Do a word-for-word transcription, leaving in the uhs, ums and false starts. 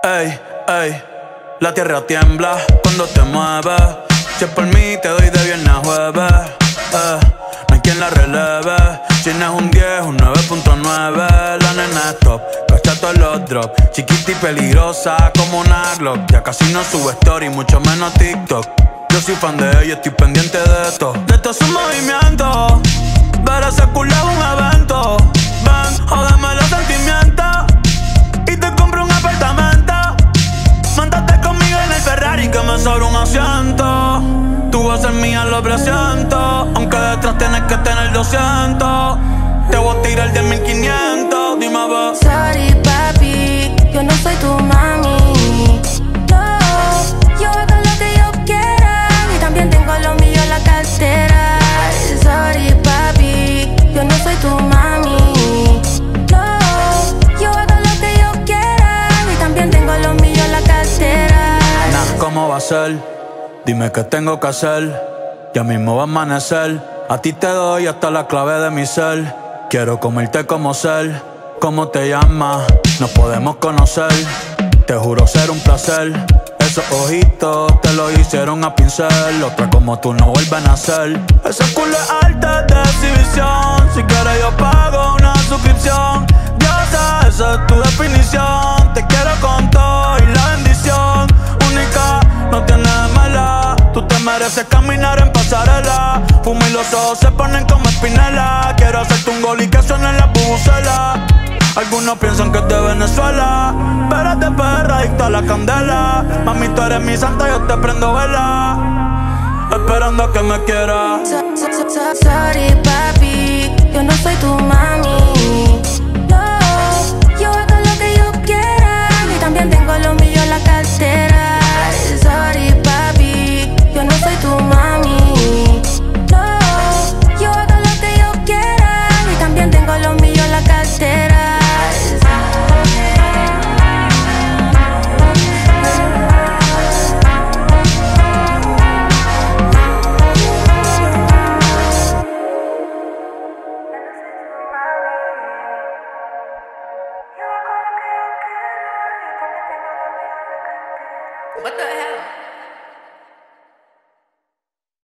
Ey, ey, la tierra tiembla cuando te mueves. Si es por mí te doy de viernes a jueves. Eh, no hay quien la releve. Si no es un diez, un nueve punto nueve. La nena es top, cacha todos los drops. Chiquita y peligrosa como una Glock. Ya casi no sube story, mucho menos TikTok. Yo soy fan de ella, estoy pendiente de esto. De esto es un movimiento. Ver ese culo es un evento. Ven, jódeme los sentimientos y te compro un apartamento. Montate conmigo en el Ferrari que me sobra un asiento. Tú vas a ser mía, lo presiento. Aunque detrás tienes que tener doscientos. Te voy a tirar de mil quinientos. Dime a ver. Sorry papi, yo no soy tu mami. No, yo hago lo que yo quiera y también tengo lo mío en la cartera. Sorry papi, yo no soy tu mami. No, yo hago lo que yo quiera y también tengo lo mío en la cartera. Nah, ¿cómo va a ser? Dime qué tengo que hacer. Ya mismo va a amanecer. A ti te doy hasta la clave de mi ser. Quiero comerte como ser. ¿Cómo te llamas? Nos podemos conocer. Te juro ser un placer. Esos ojitos te lo hicieron a pincel. Otra como tú no vuelven a ser. Ese culo es alta de exhibición. Si quieres yo pago una suscripción. Diosa, esa es tu definición. Te quiero con todo y la bendición. Única, no tienes mala. Tú te mereces caminar en pasarela. Fumo y los ojos se ponen como espinela. Quiero hacerte un gol y que suene en la bubucela. Algunos piensan que es de Venezuela, pero es de perra, adicta a la candela. Mami, tú eres mi santa, yo te prendo vela, esperando a que me quieras. Sorry papi, yo no soy tu